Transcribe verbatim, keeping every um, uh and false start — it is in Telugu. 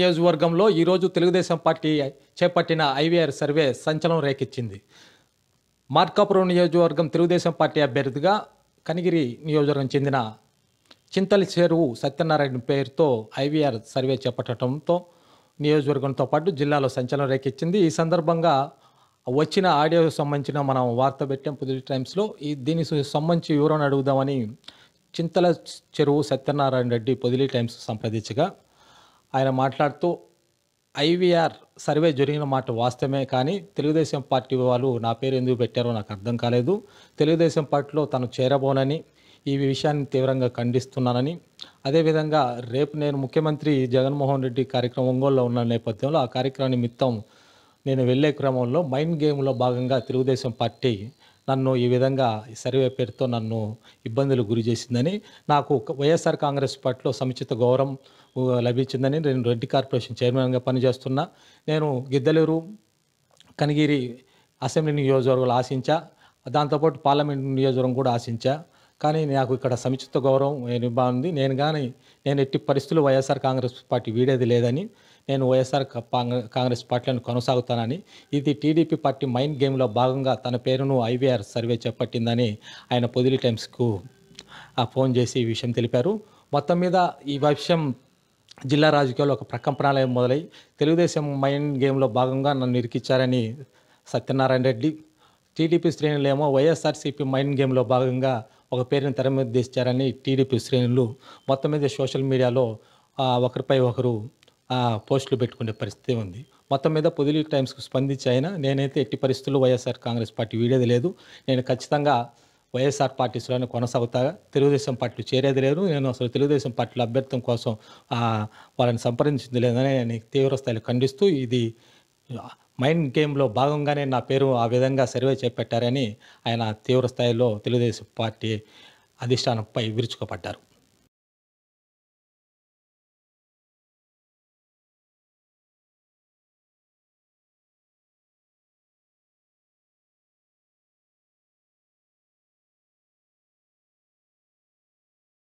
నియోజకవర్గంలో ఈరోజు తెలుగుదేశం పార్టీ చేపట్టిన ఐవీఆర్ సర్వే సంచలనం రేకెత్తింది. మార్కాపురం నియోజకవర్గం తెలుగుదేశం పార్టీ అభ్యర్థిగా కనిగిరి నియోజకవర్గం చెందిన చింతల చెరువు సత్యనారాయణ పేరుతో ఐవీఆర్ సర్వే చేపట్టడంతో నియోజకవర్గంతో పాటు జిల్లాలో సంచలనం రేకెత్తింది. ఈ సందర్భంగా వచ్చిన ఆడియోకి సంబంధించిన మనం వార్త పెట్టాం పొద్దుటి టైమ్స్లో. ఈ దీనికి సంబంధించి వివరణ అడుగుదామని చింతల చెరువు సత్యనారాయణ రెడ్డి పొదిలి టైమ్స్ సంప్రదించగా ఆయన మాట్లాడుతూ ఐవీఆర్ సర్వే జరిగిన మాట వాస్తవమే, కానీ తెలుగుదేశం పార్టీ వాళ్ళు నా పేరు ఎందుకు పెట్టారో నాకు అర్థం కాలేదు. తెలుగుదేశం పార్టీలో తను చేరబోనని, ఈ విషయాన్ని తీవ్రంగా ఖండిస్తున్నానని, అదేవిధంగా రేపు నేను ముఖ్యమంత్రి జగన్మోహన్ రెడ్డి కార్యక్రమం ఒంగోలులో ఉన్న నేపథ్యంలో ఆ కార్యక్రమం నిమిత్తం నేను వెళ్ళే క్రమంలో మైండ్ గేమ్లో భాగంగా తెలుగుదేశం పార్టీ నన్ను ఈ విధంగా ఈ సర్వే పేరుతో నన్ను ఇబ్బందులు గురి చేసిందని, నాకు వైఎస్ఆర్ కాంగ్రెస్ పార్టీలో సముచిత గౌరవం లభించిందని, నేను రెడ్డి కార్పొరేషన్ చైర్మన్గా పనిచేస్తున్నా, నేను గిద్దలూరు కనిగిరి అసెంబ్లీ నియోజకవర్గాలు ఆశించా, దాంతోపాటు పార్లమెంట్ నియోజకవర్గం కూడా ఆశించా, కానీ నాకు ఇక్కడ సముచిత గౌరవం నేను బాగుంది. నేను కానీ నేను ఎట్టి పరిస్థితులు వైఎస్ఆర్ కాంగ్రెస్ పార్టీ వీడేది లేదని, నేను వైఎస్ఆర్ కాంగ్రెస్ పార్టీలను కొనసాగుతానని, ఇది టీడీపీ పార్టీ మైండ్ గేమ్లో భాగంగా తన పేరును ఐవీఆర్ సర్వే చేపట్టిందని ఆయన పొదిలి టైమ్స్కు ఫోన్ చేసి ఈ విషయం తెలిపారు. మొత్తం మీద ఈ విషయం జిల్లా రాజకీయాల్లో ఒక ప్రకంపనాలయం మొదలై తెలుగుదేశం మైండ్ గేమ్లో భాగంగా నన్ను ఇరికిచ్చారని సత్యనారాయణ రెడ్డి, టీడీపీ శ్రేణులేమో వైఎస్ఆర్సీపీ మైండ్ గేమ్లో భాగంగా ఒక పేరుని తెర మీద తీశారని టీడీపీ శ్రేణులు మొత్తం మీద సోషల్ మీడియాలో ఒకరిపై ఒకరు పోస్టులు పెట్టుకునే పరిస్థితి ఉంది. మొత్తం మీద పొదిలి టైమ్స్కు స్పందించి అయినా నేనైతే ఎట్టి పరిస్థితుల్లో వైఎస్ఆర్ కాంగ్రెస్ పార్టీ వీడేది లేదు, నేను ఖచ్చితంగా వైఎస్ఆర్ పార్టీస్లోనే కొనసాగుతా, తెలుగుదేశం పార్టీ చేరేది లేదు, నేను అసలు తెలుగుదేశం పార్టీల అభ్యర్థం కోసం వాళ్ళని సంప్రదించింది లేదని నేను తీవ్ర స్థాయిలో ఖండిస్తూ, ఇది మైండ్ గేమ్లో భాగంగానే నా పేరు ఆ విధంగా సర్వే చేపట్టారని ఆయన తీవ్ర స్థాయిలో తెలుగుదేశం పార్టీ అధిష్టానంపై విరుచుకుపడ్డారు.